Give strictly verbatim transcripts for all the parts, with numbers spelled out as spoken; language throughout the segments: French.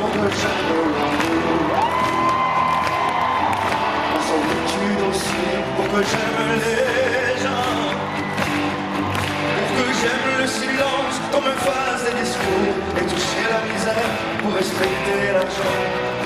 pour que j'aime l'amour. La solitude aussi pour que j'aime les gens. Pour que j'aime le silence qu'on me fasse des discours. Et toucher la misère pour respecter l'argent.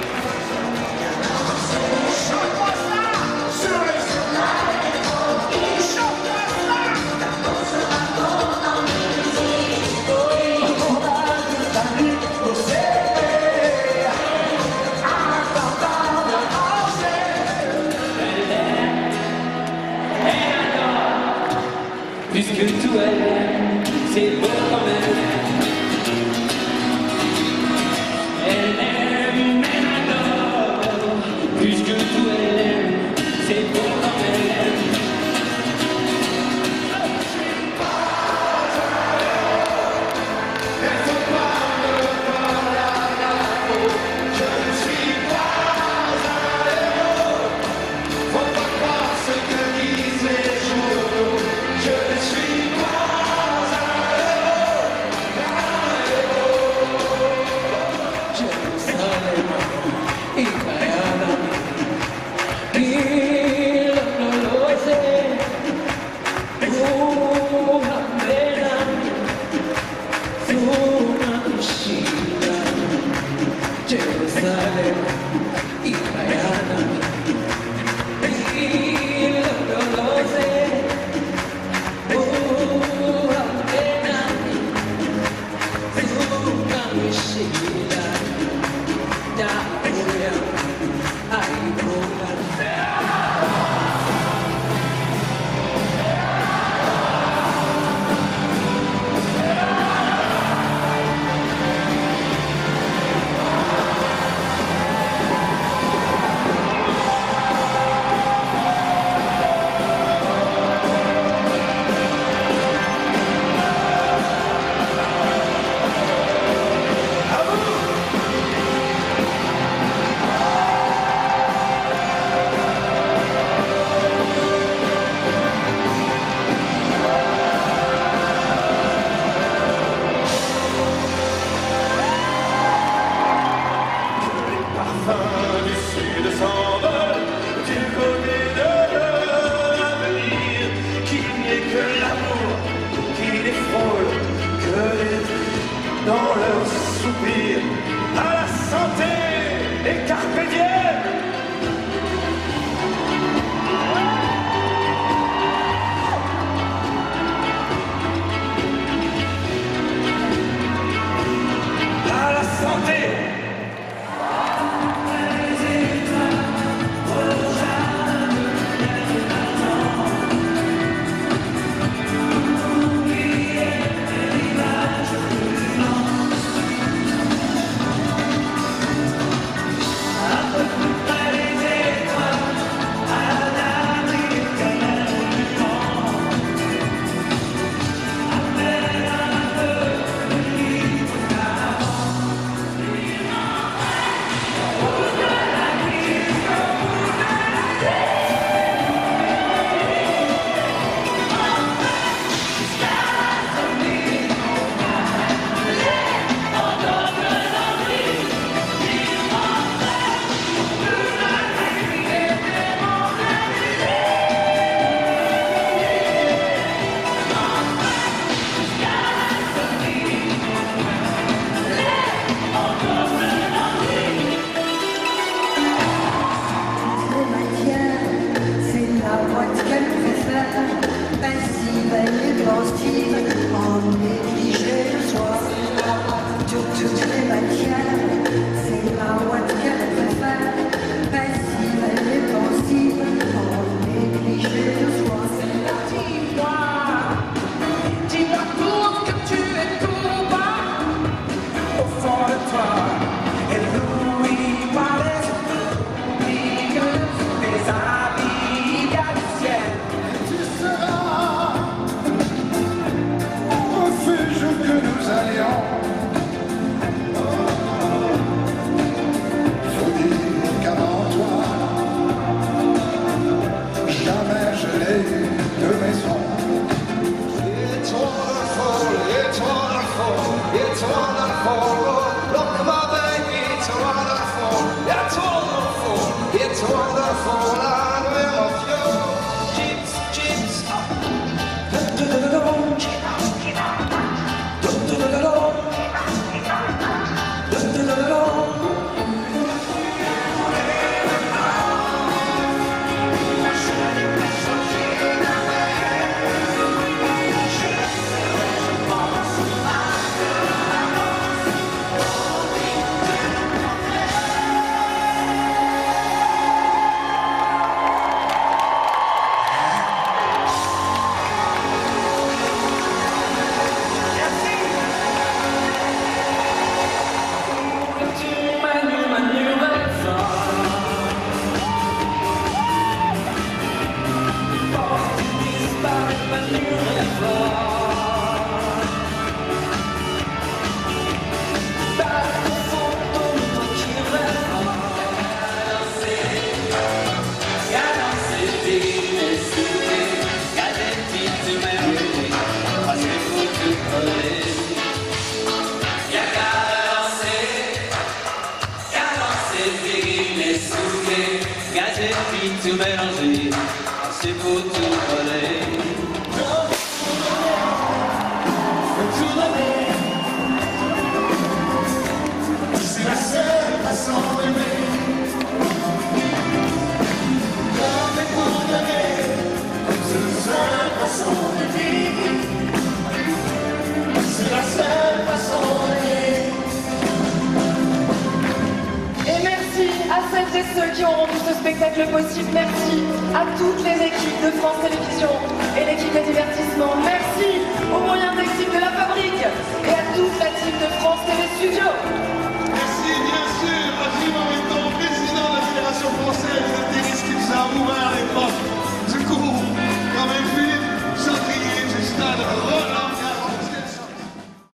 Puisque tout est, c'est beau quand même. Elle aime, elle adore. Puisque tout est, c'est beau quand même. Elle te parle par la peau. Je ne suis pas un héros. Faut pas croire ce que disent les journaux. Je ne suis pas un héros, un héros. Jerusalem, Ikayana, il non lo sé, una pena, una uscita. Jerusalem, Ikayana, il non lo sé. puis tout mélanger, c'est pour tout voler. Tout donner, C'est la seule façon d'aimer. Donner pour donner, c'est la seule façon de vivre. C'est la seule façon d'aimer. Et merci à celles et ceux qui ont rendu ce spectacle possible. Merci à toutes les équipes de France Télévisions et l'équipe des divertissements. Merci aux moyens techniques de la fabrique et à toute la team de France Télé Studios.